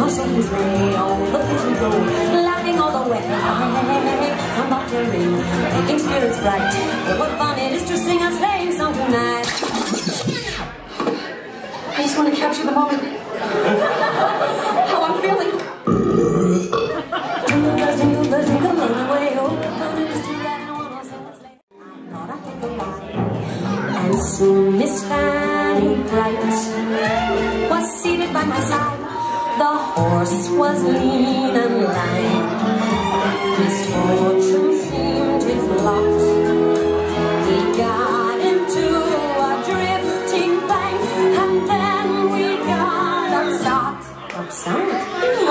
horse open sleigh, all the kids we go, laughing all the way. Come back to ring, making spirits bright. What fun it is to sing a sleighing song tonight. I just want to capture the moment. How I'm feeling. Jingle bells, jingle all the way. Oh, the fun it is to ride in a one-horse open sleigh. Thought I'd take a ride, and soon Miss Fanny Bright was seated by my side. The horse was lean and lank. Misfortune seemed his lot. He got into a drifting bank, and then we got upset.